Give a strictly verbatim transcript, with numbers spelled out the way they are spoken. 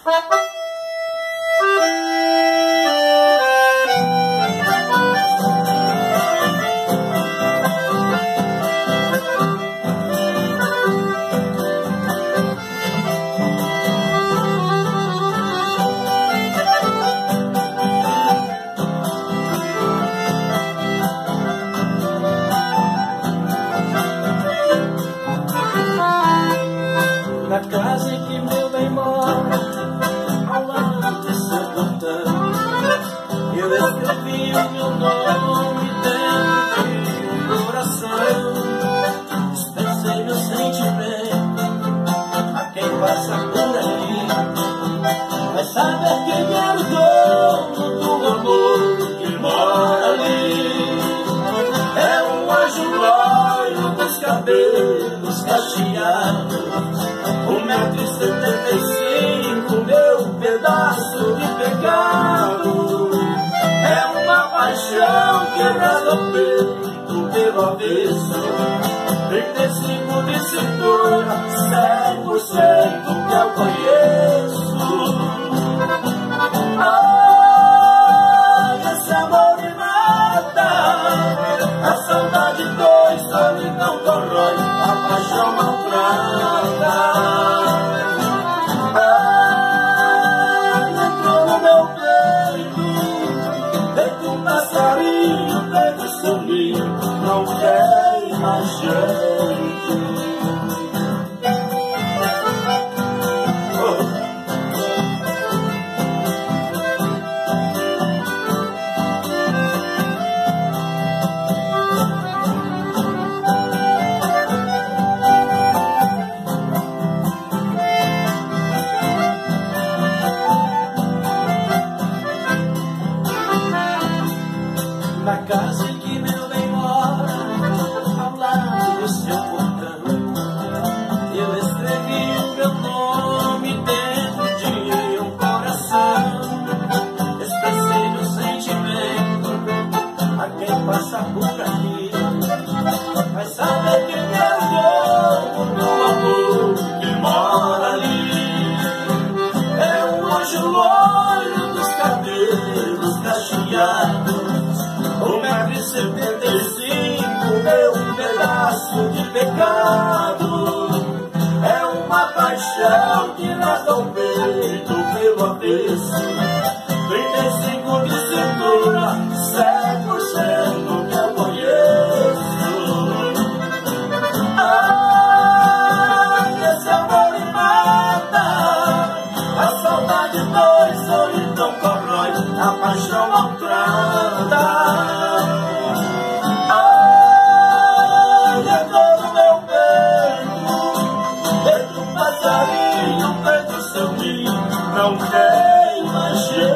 Na casa em que meu bem mora, ao lado do seu portão, eu escrevi o meu nome dentro de um coração. Dispensei meu sentimento a quem passa por ali, vai saber quem é o dono do amor que mora ali. É um anjo loiro dos cabelos cacheados, um metro e setenta e cinco, meu pedaço de pecado. É uma paixão que rasga o peito pelo avesso, trinta e cinco de cintura, cem por cento que eu conheço. Ai, esse amor me mata, a saudade dói, solidão corrói, a paixão maltrata. Não tem mais jeito. Oh. Na casa em que meu bem mora, ao lado do seu portão, eu escrevi o meu nome dentro de um coração. Expressei meu sentimento a quem passa por ali, vai saber quem é o dono do amor que mora ali. É um anjo loiro dos cabelos cacheados, um metro e setenta e cinco, meu pedaço de pecado. É uma paixão que rasga o peito pelo avesso, trinta e cinco de cintura, cem por cento que eu conheço. Ai, esse amor me mata, a saudade dói, solidão corrói, a paixão maltrata. Não tem mais jeito.